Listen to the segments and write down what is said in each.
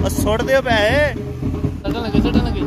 Suit दियो पैसे Sutton लगे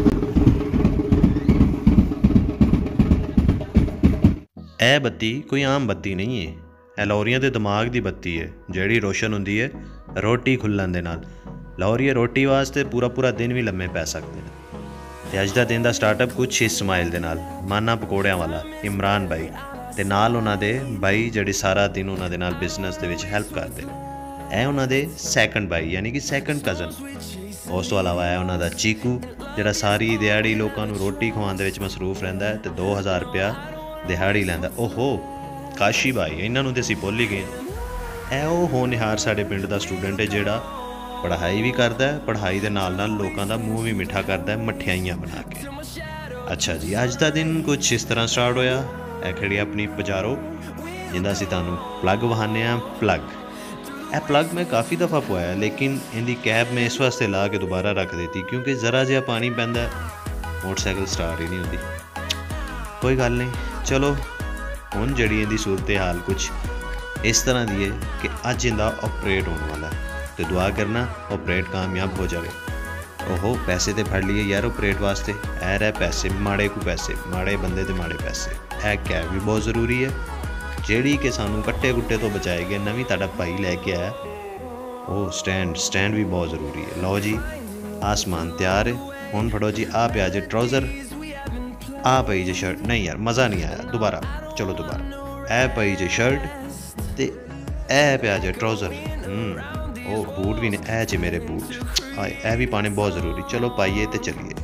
ਇਹ ਬੱਤੀ ਕੋਈ ਆਮ ਬੱਤੀ ਨਹੀਂ ਹੈ। ਇਹ ਲਾਹੌਰੀਆਂ ਦੇ ਦਿਮਾਗ ਦੀ ਬੱਤੀ ਹੈ ਜਿਹੜੀ ਰੋਸ਼ਨ ਹੁੰਦੀ ਹੈ ਰੋਟੀ ਖੁੱਲ੍ਹਣ ਦੇ ਨਾਲ। ਲਾਹੌਰੀਏ ਰੋਟੀ ਵਾਸਤੇ ਪੂਰਾ ਦਿਨ ਵੀ ਲੰਮੇ ਪੈ ਸਕਦੇ ਨੇ। ਤੇ ਅੱਜ ਦਾ ਦਿਨ ਦਾ ਸਟਾਰਟਅਪ ਕੁਛ ਇਸਮਾਈਲ ਦੇ ਨਾਲ, ਮਾਨਾ ਪਕੌੜਿਆਂ ਵਾਲਾ ਇਮਰਾਨ ਬਾਈ ਤੇ ਨਾਲ ਉਹਨਾਂ ਦੇ ਬਾਈ ਜਿਹੜੇ ਸਾਰਾ ਦਿਨ ਉਹਨਾਂ ਦੇ ਨਾਲ ਬਿਜ਼ਨਸ ਦੇ ਵਿੱਚ ਹੈਲਪ ਕਰਦੇ ਨੇ। ਇਹ ਉਹਨਾਂ ਦੇ ਸੈਕੰਡ ਬਾਈ ਯਾਨੀ ਕਿ ਸੈਕੰਡ ਕਜ਼ਨ। ਉਸ ਤੋਂ ਇਲਾਵਾ ਹੈ ਉਹਨਾਂ ਦਾ ਚੀਕੂ ਜਿਹੜਾ ਸਾਰੀ ਦਿਹਾੜੀ ਲੋਕਾਂ ਨੂੰ ਰੋਟੀ ਖਵਾਉਣ ਦੇ ਵਿੱਚ ਮਸਰੂਫ ਰਹਿੰਦਾ ਹੈ ਤੇ 2000 ਰੁਪਇਆ ਦਿਹਾੜੀ ਲੈਂਦਾ। ਓਹੋ ਕਾਸ਼ੀ ਬਾਈ, ਇਹਨਾਂ ਨੂੰ ਤਾਂ ਅਸੀਂ ਭੁੱਲ ਹੀ ਗਏ। ਇਹ ਉਹ ਹੋਣਹਾਰ ਸਾਡੇ ਪਿੰਡ ਦਾ ਸਟੂਡੈਂਟ ਹੈ ਜਿਹੜਾ ਪੜ੍ਹਾਈ ਵੀ ਕਰਦਾ ਹੈ, ਪੜ੍ਹਾਈ ਦੇ ਨਾਲ ਨਾਲ ਲੋਕਾਂ ਦਾ ਮੂੰਹ ਵੀ ਮਿੱਠਾ ਕਰਦਾ ਹੈ ਮਠਿਆਈਆਂ ਬਣਾ ਕੇ। ਅੱਛਾ ਜੀ, ਅੱਜ ਦਾ ਦਿਨ ਕੁਛ ਇਸ ਤਰ੍ਹਾਂ ਸਟਾਰਟ ਹੋਇਆ। ਇਹ ਖੜੀ ਆਪਣੀ ਪਜਾਰੋ ਜਿੰਦਾ ਅਸੀਂ ਤੁਹਾਨੂੰ ਪਲੱਗ ਵਹਾਨੇ ਹਾਂ। ਇਹ ਪਲੱਗ ਮੈਂ ਕਾफ़ी दफ़ा पवाया लेकिन इनकी कैब मैं इस वास्ते ला के दोबारा रख देती क्योंकि ज़रा जिहा पानी पैंदा मोटरसाइकिल स्टार्ट ही नहीं होती। कोई गल नहीं, चलो हुण जिहड़ी इहदी सूरत हाल कुछ इस तरह दी है कि अज इहदा ऑपरेट होने वाला है तो दुआ करना ऑपरेट कामयाब हो जाए। ओहो पैसे तो फड़ लिए यार ऑपरेट वास्ते। ऐ रहे पैसे, माड़े को पैसे, माड़े बंदे ते माड़े पैसे। ऐ कैब भी बहुत ज़रूरी है ਜਿਹੜੀ कि सानू कट्टे कुट्टे तो बचाएगी। नवीं तुहाडा भाई लैके आया वो स्टैंड भी बहुत ज़रूरी है। लो जी आसमान तैयार है। हुण फड़ो जी आ पिया जे ट्राउज़र, आ पई जे शर्ट। नहीं यार मज़ा नहीं आया, दोबारा चलो दोबारा। ए पई जे शर्ट ते ए पिया जे ट्राउज़र। ओ बूट भी ने, ए जे मेरे बूट आए, ए भी पाने बहुत ज़रूरी। चलो पाइए तो चलिए।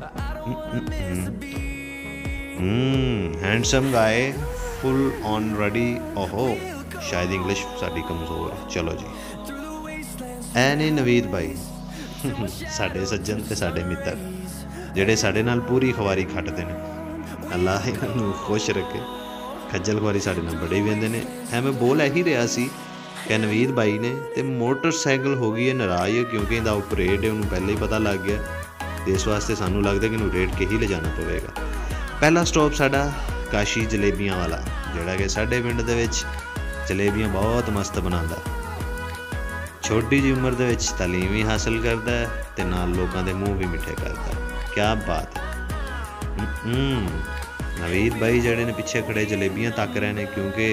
हैंडसम गाए फुल ऑन रेडी। ओहो शायद इंग्लिश साड़ी कमज़ोर है। चलो जी ऐ ने नवीद भाई साढ़े सज्जन ते साढ़े मित्र जेड़े साढ़े नाल पूरी खवारी खटते हैं। अल्लाह इन्हों खुश रखे। खज्जल खुआरी साढ़े नाल बड़े भी आते हैं। है मैं बोल यही रहा सी कि नवीद भाई ने तो मोटरसाइकिल हो गई है नाराज़ क्योंकि इहदा ऑपरेट है उन्होंने पहले ही पता लग गया। तो इस वास्ते सानू लगता कि इन्हूं रेट के ही ले जाना पवेगा। पहला स्टॉप साडा काशी जलेबियां वाला जोड़ा कि साढ़े पिंड दे विच जलेबियां बहुत मस्त बनाता। छोटी जी उम्र दे विच तालीम भी हासिल करता है ते नाल लोकां दे मूँह भी मिठे करता है। क्या बात है। नवीद भाई जड़े ने पिछे खड़े जलेबियां तक रहे हैं क्योंकि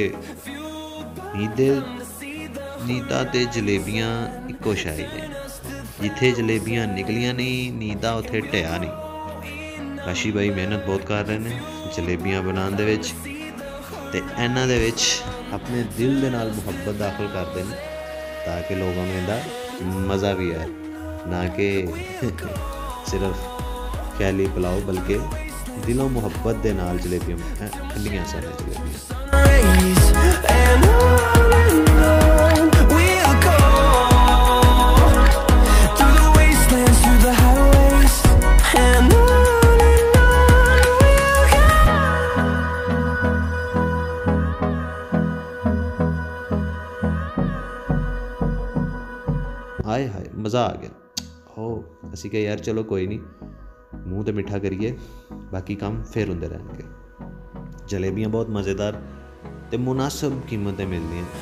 नीदा ते जलेबियां इक्को शाही ने। जिथे जलेबियां निकलियां नहीं नीदा उत्थे ढिया नहीं। काशी भाई मेहनत बहुत कर रहे हैं जलेबियां बनाने दे विच ते इन्हां दे विच अपने दिल दे नाल मुहब्बत दाखिल करते हैं ताकि लोगों में इहदा मज़ा भी आए, ना कि सिर्फ ख्याली पुलाओ बल्कि दिलों मुहब्बत दे नाल जलेबियां ठंडियां सारे जलेबियां। हाय हाय मज़ा आ गया। हो असी कहा यार चलो कोई नहीं मूँह तो मिठा करिए बाकी काम फिर होंदे रहणगे। जलेबियां बहुत मज़ेदार ते मुनासिब कीमतें मिलती हैं।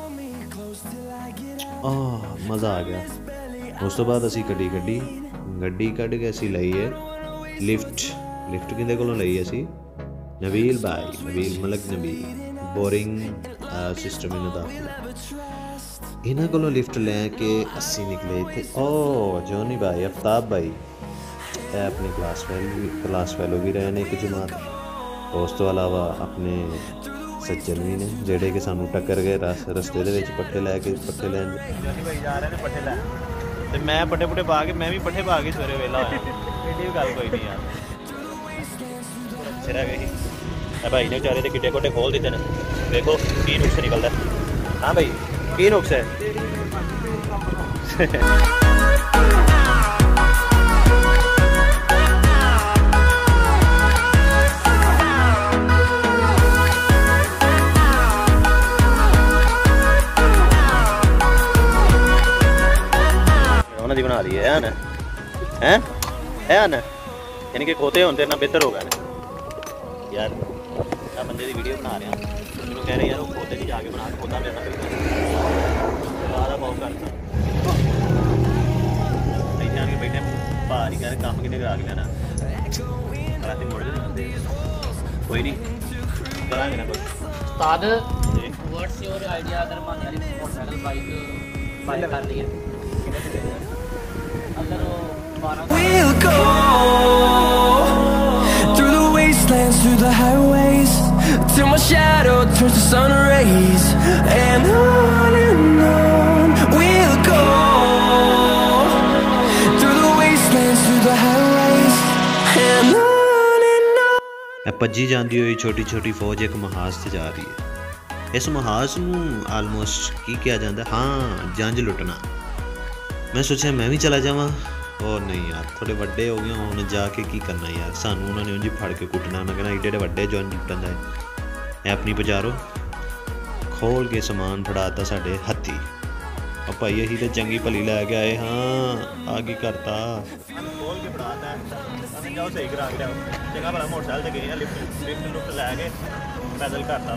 मज़ा आ गया। उस तो बाद असी गड्डी कढ़ के असी लई है लिफ्ट किंदे कोलों लई असी नवील भाई, नवील मलक नबील बोरिंग सिस्टम इन्हों दाखिल इन्हों को लिफ्ट लैके असी निकले थे। जॉनी भाई, आफ्ताब भाई अपने क्लास फेलो भी रहे हैं एक जमात। उस तो अलावा अपने सज्जन भी ने जेडे कि सानू टक्कर गए रस्ते दे विच पट्ठे लैके पट्ठे लैन जा रहे हैं पट्ठे लै ते मैं पट्ठे पुट्ठे पा के मैं भी पट्ठे पा के सवेरे वेला होया। एडी गल कोई नहीं यार सिरा गई भाई ने बेचारे किड्डे कोटे खोल दिते ने। देखो की नुक्स निकलता। हाँ भाई की नुक्स है। उन्होंने बना ली है ना यानी कि खोते होते ना बेहतर होगा ना यार। मैं बंदे की वीडियो बना रहा मैं कह रहे यार वो खोते की जाके बना खोता मेरे बहुत करता बाहर ही कह काम किने करा के लेना रात मुड़ जाते कोई नहीं करांगे ना कुछ उस्ताद व्हाट्स योर आइडिया अगर मान यार मोटरसाइकिल बाइक कर ली है अगर वो 12 We'll go through the wastelands, through the highways, till my shadow turns to sun rays. And on we'll go through the wastelands, through the highways, and on. ਭੱਜੀ ਜਾਂਦੀ ਹੋਈ ਛੋਟੀ ਛੋਟੀ ਫੌਜ ਇੱਕ ਮਹਾਜ਼ ਤੇ ਜਾ ਰਹੀ ਹੈ। ਇਸ ਮਹਾਜ਼ ਨੂੰ ਆਲਮੋਸਟ ਕੀ ਕਿਹਾ ਜਾਂਦਾ? ਹਾਂ, ਜੰਜ ਲੁੱਟਣਾ। ਮੈਂ ਸੋਚਿਆ ਮੈਂ ਵੀ ਚਲਾ ਜਾਵਾਂ। ਉਹ ਨਹੀਂ ਯਾਰ, ਥੋੜੇ ਵੱਡੇ ਹੋ ਗਏ ਹੁਣ ਜਾ ਕੇ ਕੀ ਕਰਨਾ ਯਾਰ, ਸਾਨੂੰ ਉਹਨਾਂ ਨੇ ਉਂਝ ਫੜ ਕੇ ਕੁੱਟਣਾ। ਮੈਂ ਕਹਿੰਦਾ ਏਡੇ ਏਡੇ ਵੱਡੇ ਜੰਜ ਲੁੱਟਣ ਦਾ ਇਹ ਆਪਣੀ ਬਜ਼ਾਰੋ ਖੋਲ ਕੇ ਸਮਾਨ ਫੜਾਤਾ ਸਾਡੇ ਹੱਥੀ। ਉਹ ਭਾਈ ਅਸੀਂ ਤਾਂ ਚੰਗੀ ਭਲੀ ਲੈ ਕੇ ਆਏ ਹਾਂ, ਆ ਕੀ ਕਰਤਾ? ਖੋਲ ਕੇ ਫੜਾਤਾ ਜਾਓ ਸਹੀ ਕਰਾ ਕੇ ਲਿਆਓ। ਚੰਗਾ ਭਲਾ ਮੋਟਰਸਾਈਕਲ ਤੇ ਗਏ ਆ, ਲਿਫਟ ਲੁਫਟ ਲੈ ਕੇ ਪੈਦਲ ਕਰਤਾ।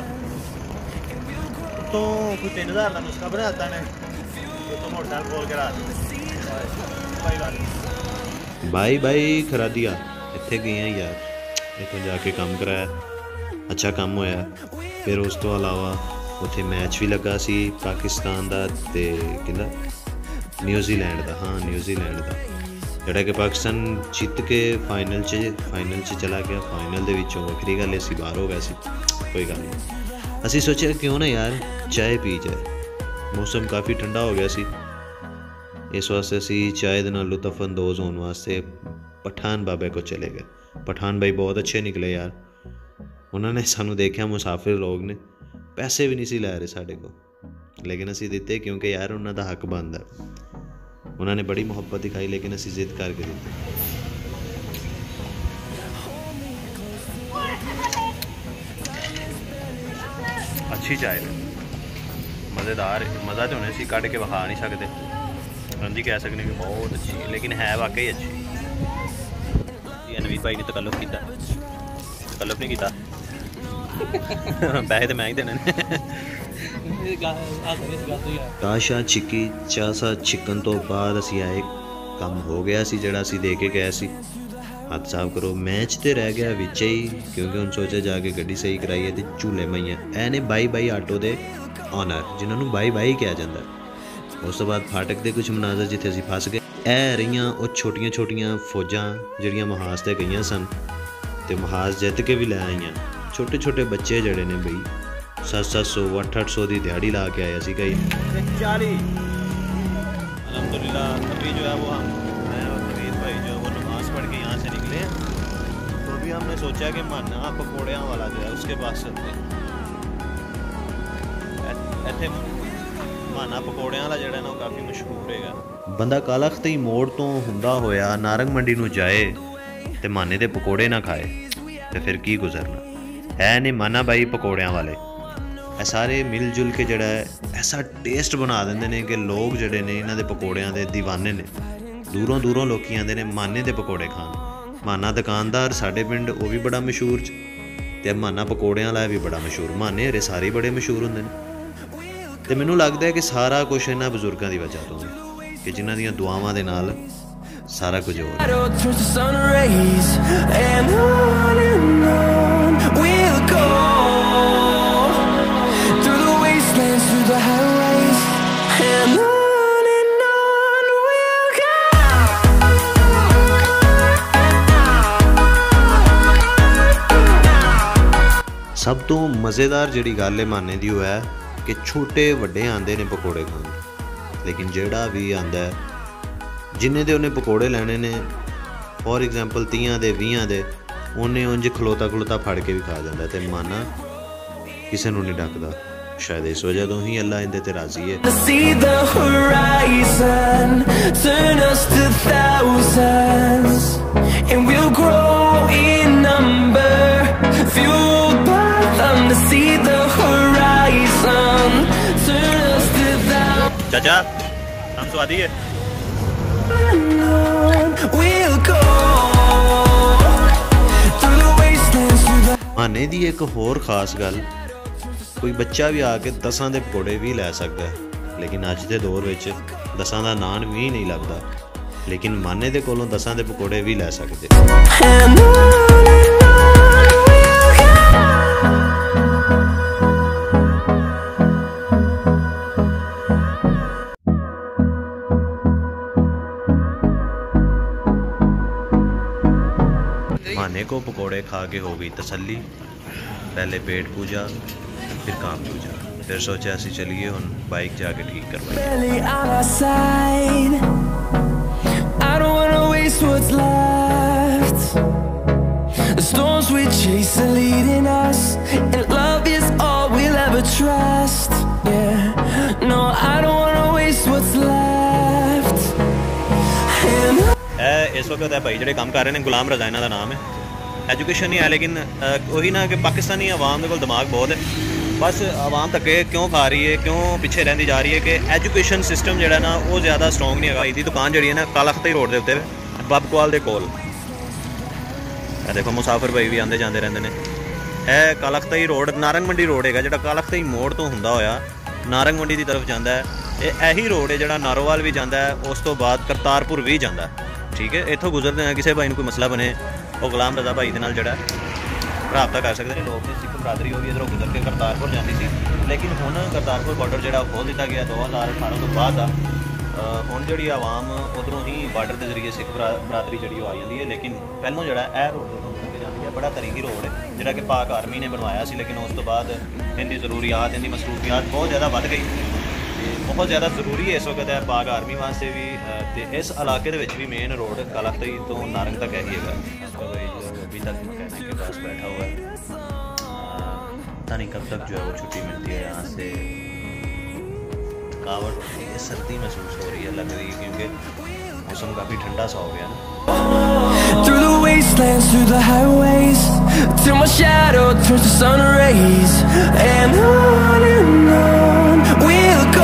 ਤੋਂ ਕੋਈ 3000 ਦਾ ਨੁਸਖਾ ਬਣਾਤਾ ਨੇ, ਤੋਂ ਮੋਟਰਸਾਈਕਲ ਖੋਲ ਕੇ ਰਾਤ ਬਾਈ ਬਾਈ ਬਾਈ ਖਰਾ ਦਿਆ। ਇੱਥੇ ਗਏ ਆ ਯਾਰ, ਇੱਥੋਂ ਜਾ ਕੇ ਕੰਮ ਕਰਾਇਆ, ਅੱਛਾ ਕੰਮ ਹੋਇਆ। ਫਿਰ ਉਸ ਤੋਂ ਇਲਾਵਾ ਉੱਥੇ ਮੈਚ ਵੀ ਲੱਗਾ ਸੀ ਪਾਕਿਸਤਾਨ ਦਾ ਅਤੇ ਕਿਹਦਾ ਨਿਊਜ਼ੀਲੈਂਡ ਦਾ। ਹਾਂ, ਨਿਊਜ਼ੀਲੈਂਡ ਦਾ, ਜਿਹੜਾ ਕਿ ਪਾਕਿਸਤਾਨ ਜਿੱਤ ਕੇ ਫਾਈਨਲ 'ਚ ਚਲਾ ਗਿਆ। ਫਾਈਨਲ ਦੇ ਵਿੱਚੋਂ ਵੱਖਰੀ ਗੱਲ ਅਸੀਂ ਬਾਹਰ ਹੋ ਗਏ ਸੀ, ਕੋਈ ਗੱਲ ਨਹੀਂ। ਅਸੀਂ ਸੋਚਿਆ ਕਿਉਂ ਨਾ ਯਾਰ ਚਾਹ ਪੀ ਜਾਏ। ਮੌਸਮ ਕਾਫੀ ਠੰਡਾ ਹੋ ਗਿਆ ਸੀ, ਇਸ ਵਾਸਤੇ ਅਸੀਂ ਚਾਹ ਦੇ ਨਾਲ ਲੁਤਫ ਅੰਦੋਜ਼ ਹੋਣ ਵਾਸਤੇ ਪਠਾਨ ਬਾਬੇ ਕੋਲ ਚਲੇ ਗਏ। ਪਠਾਨ ਬਾਈ ਬਹੁਤ ਅੱਛੇ ਨਿਕਲੇ ਯਾਰ। ਉਹਨਾਂ ਨੇ ਸਾਨੂੰ ਦੇਖਿਆ ਮੁਸਾਫਿਰ ਲੋਕ ਨੇ, ਪੈਸੇ ਵੀ ਨਹੀਂ ਸੀ ਲੈ ਰਹੇ ਸਾਡੇ ਕੋਲ, ਲੇਕਿਨ ਅਸੀਂ ਦਿੱਤੇ ਕਿਉਂਕਿ ਯਾਰ ਉਹਨਾਂ ਦਾ ਹੱਕ ਬਣਦਾ। ਉਹਨਾਂ ਨੇ ਬੜੀ ਮੁਹੱਬਤ ਦਿਖਾਈ, ਲੇਕਿਨ ਅਸੀਂ ਜ਼ਿੱਦ ਕਰਕੇ ਦਿੱਤੇ। ਅੱਛੀ ਚਾਹ ਮਜ਼ੇਦਾਰ, ਮਜ਼ਾ ਤਾਂ ਹੁਣੇ ਅਸੀਂ ਕੱਢ ਕੇ ਵਿਖਾ ਨਹੀਂ ਸਕਦੇ, ਹਾਂਜੀ ਕਹਿ ਸਕਦੇ ਕਿ ਬਹੁਤ ਅੱਛੀ, ਲੇਕਿਨ ਹੈ ਵਾਕਈ ਅੱਛੀ। ਨਵੀਦ ਭਾਈ ਨੇ ਤਕੱਲੁਫ ਕੀਤਾ, ਤਕੱਲੁਫ ਨਹੀਂ ਕੀਤਾ, ਪੈਸੇ ਤਾਂ ਮੈਂ ਹੀ ਦੇਣੇ ਨੇ। ਕਾਸ਼ਾ ਛਿੱਕੀ ਚਾਸਾ ਛਿੱਕਣ ਤੋਂ ਬਾਅਦ ਅਸੀਂ ਆਏ, ਕੰਮ ਹੋ ਗਿਆ ਸੀ ਜਿਹੜਾ ਅਸੀਂ ਦੇ ਕੇ ਗਏ ਸੀ। ਹੱਥ ਸਾਫ਼ ਕਰੋ। ਮੈਚ ਤੇ ਰਹਿ ਗਿਆ ਵਿੱਚ ਹੀ, ਕਿਉਂਕਿ ਹੁਣ ਸੋਚਿਆ ਜਾ ਕੇ ਗੱਡੀ ਸਹੀ ਕਰਾਈਏ ਤੇ ਝੂਲੇ ਮਈਆਂ। ਇਹ ਨੇ ਬਾਈ ਆਟੋ ਦੇ ਓਨਰ, ਜਿਨ੍ਹਾਂ ਨੂੰ ਬਾਈ ਕਿਹਾ ਜਾਂਦਾ। ਉਸ ਤੋਂ ਬਾਅਦ ਫਾਟਕ ਦੇ ਕੁਝ ਮਨਾਜ਼ਰ ਜਿੱਥੇ ਅਸੀਂ ਫਸ ਗਏ। ਇਹ ਰਹੀਆਂ ਉਹ ਛੋਟੀਆਂ ਛੋਟੀਆਂ ਫੌਜਾਂ ਜਿਹੜੀਆਂ ਮਹਾਜ਼ 'ਤੇ ਗਈਆਂ ਸਨ ਅਤੇ ਮਹਾਜ਼ ਜਿੱਤ ਕੇ ਵੀ ਲੈ ਆਈਆਂ। ਛੋਟੇ ਛੋਟੇ ਬੱਚੇ ਜਿਹੜੇ ਨੇ ਬਈ 700 800 ਦੀ ਦਿਹਾੜੀ ला के आया सी कई 40। अल्हम्दुलिल्लाह अभी जो है वो मैं और नवीद भाई जो वो नमाज़ पढ़ के यहाँ से निकले, तो अभी हमने सोचा कि माना पकौड़ियाँ वाला जो है उसके पास चलते हैं। ਇੱਥੇ ਮਾਨਾ ਪਕੌੜਿਆਂ ਵਾਲਾ ਜਿਹੜਾ ਨਾ ਉਹ ਕਾਫੀ ਮਸ਼ਹੂਰ ਹੈਗਾ। ਬੰਦਾ ਕਾਲਾਖਤੀ ਮੋੜ ਤੋਂ ਹੁੰਦਾ ਹੋਇਆ ਨਾਰੰਗ ਮੰਡੀ ਨੂੰ ਜਾਏ ਤੇ ਮਾਨੇ ਦੇ ਪਕੌੜੇ ਨਾ ਖਾਏ ਤੇ ਫਿਰ ਕੀ ਗੁਜ਼ਰਨਾ ਹੈ। ਨੇ ਮਾਨਾ ਬਾਈ ਪਕੌੜਿਆਂ ਵਾਲੇ ਇਹ ਸਾਰੇ ਮਿਲ ਜੁਲ ਕੇ ਜਿਹੜਾ ਹੈ ਐਸਾ ਟੇਸਟ ਬਣਾ ਦਿੰਦੇ ਨੇ ਕਿ ਲੋਕ ਜਿਹੜੇ ਨੇ ਇਹਨਾਂ ਦੇ ਪਕੌੜਿਆਂ ਦੇ دیਵਾਨੇ ਨੇ। ਦੂਰੋਂ ਲੋਕੀ ਆਉਂਦੇ ਨੇ ਮਾਨੇ ਦੇ ਪਕੌੜੇ ਖਾਣ। ਮਾਨਾ ਦੁਕਾਨਦਾਰ ਸਾਡੇ ਪਿੰਡ ਉਹ ਵੀ ਬੜਾ ਮਸ਼ਹੂਰ ਤੇ ਮਾਨਾ ਪਕੌੜਿਆਂ ਵਾਲਾ ਵੀ ਬੜਾ ਮਸ਼ਹੂਰ। ਮਾਨੇ ਹਰੇ ਸਾਰੇ ਬੜੇ ਮਸ਼ਹੂਰ ਹੁੰਦੇ ਨੇ ਤੇ ਮੈਨੂੰ ਲੱਗਦਾ ਹੈ ਕਿ ਸਾਰਾ ਕੁਝ ਇਹਨਾਂ ਬਜ਼ੁਰਗਾਂ ਦੀ ਵਜ੍ਹਾ ਤੋਂ ਹੈ ਕਿ ਜਿਨ੍ਹਾਂ ਦੀਆਂ ਦੁਆਵਾਂ ਦੇ ਨਾਲ ਸਾਰਾ ਕੁਝ ਹੋ ਰਿਹਾ। ਸਭ ਤੋਂ ਮਜ਼ੇਦਾਰ ਜਿਹੜੀ ਗੱਲ ਹੈ ਮਾਨੇ ਦੀ ਉਹ ਹੈ ਕਿ ਛੋਟੇ ਵੱਡੇ ਆਉਂਦੇ ਨੇ ਪਕੌੜੇ ਖਾਣ, ਲੇਕਿਨ ਜਿਹੜਾ ਵੀ ਆਉਂਦਾ ਜਿੰਨੇ ਦੇ ਉਹਨੇ ਪਕੌੜੇ ਲੈਣੇ ਨੇ, ਫੋਰ ਐਗਜ਼ਾਮਪਲ 30 ਦੇ 20 ਦੇ, ਉਹਨੇ ਉਂਝ ਖਲੋਤਾ ਫੜ ਕੇ ਵੀ ਖਾ ਜਾਂਦਾ ਤੇ ਮਾਨਾ ਕਿਸੇ ਨੂੰ ਨਹੀਂ ਡੱਕਦਾ। ਸ਼ਾਇਦ ਇਸ ਵਜ੍ਹਾ ਤੋਂ ਹੀ ਅੱਲਾ ਇਹਦੇ ਤੇ ਰਾਜ਼ੀ ਹੈ। ਚਾਚਾ ਹਮ ਸਵਾਦੀ ਹੈ। ਮਾਨੇ ਦੀ ਇੱਕ ਹੋਰ ਖਾਸ ਗੱਲ, ਕੋਈ ਬੱਚਾ ਵੀ ਆ ਕੇ 10 ਦੇ ਪਕੌੜੇ ਵੀ ਲੈ ਸਕਦਾ ਹੈ, ਲੇਕਿਨ ਅੱਜ ਦੇ ਦੌਰ ਵਿੱਚ 10 ਦਾ ਨਾਨ ਵੀ ਨਹੀਂ ਲੱਭਦਾ। लेकिन माने दे कोलों 10 दे पकौड़े भी लै सकते। And on we'll go. माने को पकौड़े खा के हो गई तसल्ली। पहले पेट पूजा फिर काम पूजा, फिर सोचा असी चलिए हुन बाइक जाके ठीक करवाइए। Barely on our side. I don't wanna waste what's left. The storms we chase are leading us, and love is all we'll ever trust. Yeah, no, I don't wanna waste what's left. And इस वक्त है भाई ਜਿਹੜੇ ਕੰਮ ਕਰ ਰਹੇ ਨੇ ਗੁਲਾਮ ਰਜ਼ਾ ਇਹਨਾਂ ਦਾ ਨਾਮ ਹੈ। एजुकेशन नहीं है लेकिन वही ना कि पाकिस्तानी आवाम के दिमाग बहुत है। बस आवाम धक्के क्यों खा रही है, क्यों पीछे रहती जा रही है कि एजुकेशन सिस्टम जो ना वो ज़्यादा स्ट्रोंग नहीं है। इसकी दुकान जी है ना कालाखती रोड के उत्ते बबकुआल के कोल, देखो मुसाफिर भाई भी आते जाते रहते हैं। यह कालाखती रोड नारंग मंडी रोड है जो कालाखती मोड़ तो होंदा होया नारंग मंडी की तरफ जाता है। यही रोड है जो नारोवाल भी जाता है, उस तो बाद करतारपुर भी जाता है। ठीक है, इतों गुजरते हैं किसी भाई को कोई मसला बने वो गुलाम रजा भाई के नाल जड़ा रबता कर सकते हैं। लोग सिख बरादरी वो भी इधरों गुजर के करतारपुर जाती थी, लेकिन हुण करतारपुर बॉर्डर जो खोल दिता गया 2018 तो बाद हुण जी आवाम उधरों ही बार्डर के जरिए सिख बरादरी जी आ जाती है। लेकिन पहलों जो रोड जाती है बड़ा तरीकी रोड है जोड़ा कि पाक आर्मी ने बनवाया सी, लेकिन उस तो बाद इनकी जरूरियात इनकी मसरूफियात बहुत ज़्यादा बढ़ गई, बहुत ज़्यादा जरूरी है इस वक्त है पाक आर्मी वास्ते भी। तो इस इलाके भी मेन रोड कालाखती तो नारंग तक है ही है। अभी तक मैकेनिक के पास बैठा हुआ है, पता नहीं कब तक जो है वो छुट्टी मिलती है यहाँ से। थकावट हो रही है, सर्दी महसूस हो रही है लग रही है क्योंकि मौसम काफ़ी ठंडा सा हो गया ना। through the wastelands, through the highways, till my shadow turns to sun rays. And on we'll go.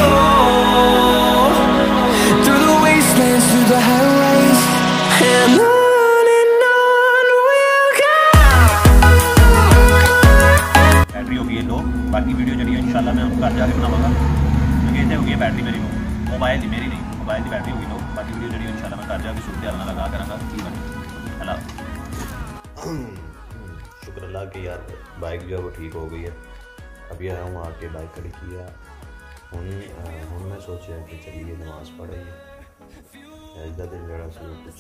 Through the wastelands, through the highways, and on we'll go. Battery हो गई है लो, बाकी वीडियो जी इंशाल्लाह मैं घर जाके बनाऊंगा क्योंकि इतने हो गई है बैटरी मेरी मोबाइल की, मेरी नहीं मोबाइल की बैटरी हो गई लो। बाकी वीडियो जी इंशाल्लाह मैं घर जाके सूरत हाल लगा कराँगा की बने। अल्लाह शुक्र अल्लाह की यार बाइक जो है वो ठीक हो गई है। अभी आया हूँ आके बाइक खड़ी किया, हूँ मैं सोचा कि चलिए नमाज पढ़िए। आज का दिन जरा सी कुछ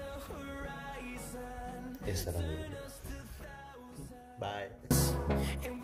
इस तरह बाय।